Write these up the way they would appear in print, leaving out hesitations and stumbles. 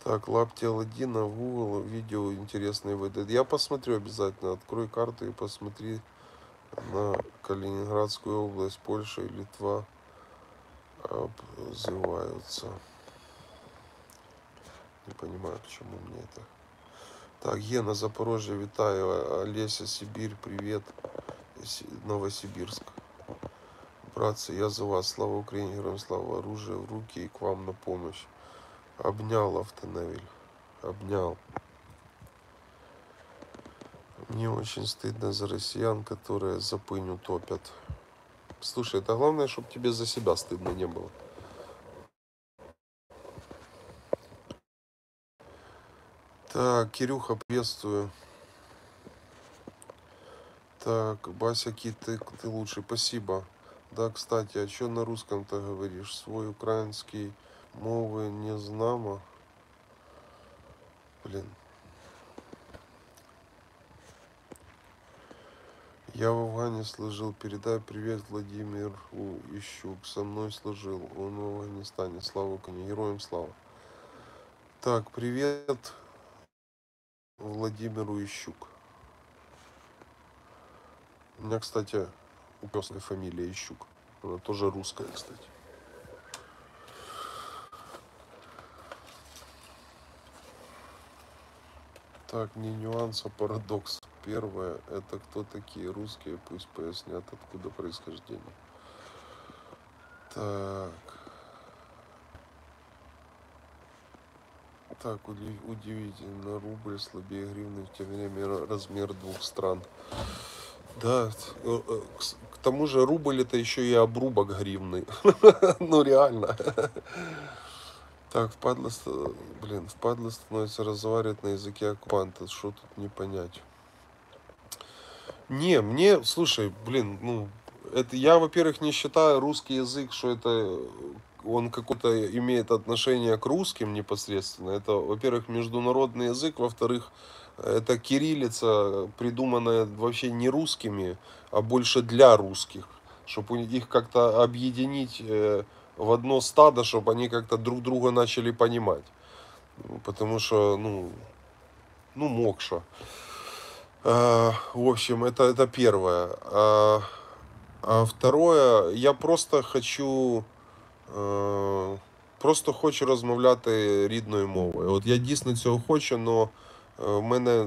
Так, лапти Аладдина в Google, видео интересные выдают. Я посмотрю обязательно. Открой карту и посмотри на Калининградскую область, Польша и Литва обзываются. Не понимаю, почему мне это. Так, Гена, Запорожье, витаю. Олеся, Сибирь, привет. Новосибирск. Братцы, я за вас. Слава Украине, героям слава. Оружие в руки и к вам на помощь. Обнял Автонавиль. Обнял. Мне очень стыдно за россиян, которые за пынь утопят. Слушай, это главное, чтобы тебе за себя стыдно не было. Так, Кирюха, приветствую. Так, Бася Кит, ты лучший, спасибо. Да, кстати, а что на русском-то говоришь? Свой украинский мовы не знамо. Блин. Я в Афгане служил. Передай привет Владимиру Ищук. Со мной служил. Он в Афганистане. Слава Украине. Героям слава. Так, привет Владимиру Ищук. У меня, кстати, у пёсной фамилия Ищук. Она тоже русская, кстати. Так, не нюанс, а парадокс. Первое, это кто такие русские, пусть пояснят, откуда происхождение. Так. Так, удивительно, рубль слабее гривны, тем не менее размер двух стран. Да, к тому же рубль это еще и обрубок гривны. Ну реально. Так, впадло становится разговаривать на языке оккупанта. Что тут не понять? Не, мне, слушай, ну, это я, во-первых, не считаю русский язык, что это он какое-то имеет отношение к русским непосредственно. Это, во-первых, международный язык, во-вторых, это кириллица, придуманная вообще не русскими, а больше для русских, чтобы их как-то объединить в одно стадо, чтобы они как-то друг друга начали понимать. Потому что, ну мокша. В общем, это первое. А второе, я просто хочу розмовляти рідною мовою. От я дійсно цього хочу, але в мене,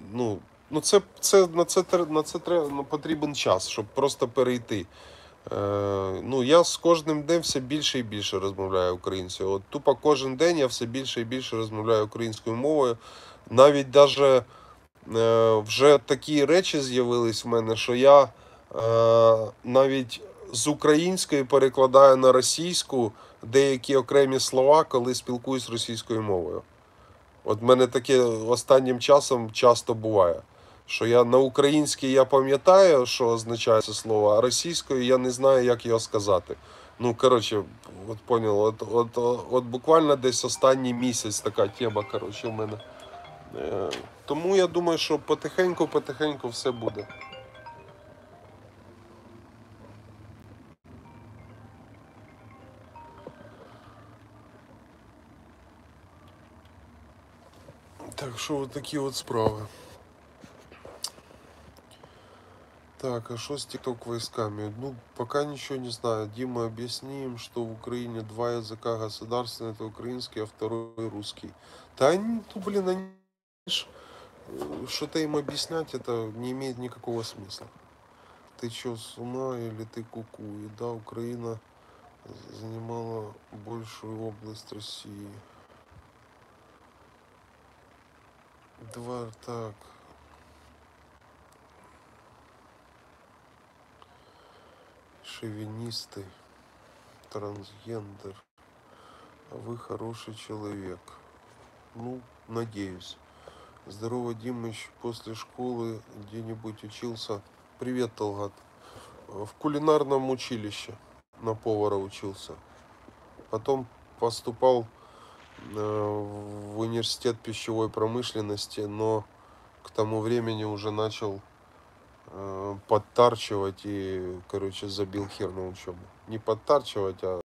на це потрібен час, щоб просто перейти. Я з кожним днем все більше і більше розмовляю українською. От тупо кожен день я все більше і більше розмовляю українською мовою. Навіть даже вже такі речі з'явились в мене, що я навіть з української перекладаю на російську деякі окремі слова, коли спілкуюсь російською мовою. От в мене таке останнім часом часто буває, що я на українській я пам'ятаю, що означає це слово, а російською я не знаю, як його сказати. Ну, коротше, от понял, от буквально десь останній місяць така тема, коротше, в мене. Тому я думаю, що потихеньку все буде. Так что вот такие вот справы. Так, а что с ТикТок войсками? Ну, пока ничего не знаю. Дима, объясни им, что в Украине два языка государственные, это украинский, а второй русский. Да они, они что-то им объяснять, это не имеет никакого смысла. Ты что, с ума или ты куку? И да, Украина занимала большую область России. Два, так. Шовинисты, трансгендер. А вы хороший человек. Ну, надеюсь. Здорово, Димыч. После школы где-нибудь учился? Привет, Талгат. В кулинарном училище на повара учился. Потом поступал в университет пищевой промышленности, но к тому времени уже начал подтарчивать и, короче, забил хер на учебу. Не подтарчивать, а